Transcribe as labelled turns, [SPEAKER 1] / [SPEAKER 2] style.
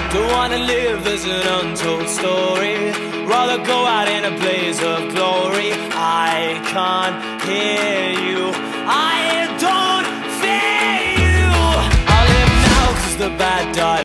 [SPEAKER 1] Don't wanna live as an untold story, rather go out in a blaze of glory. I can't hear you, I don't fear you. I live now 'cause the bad die.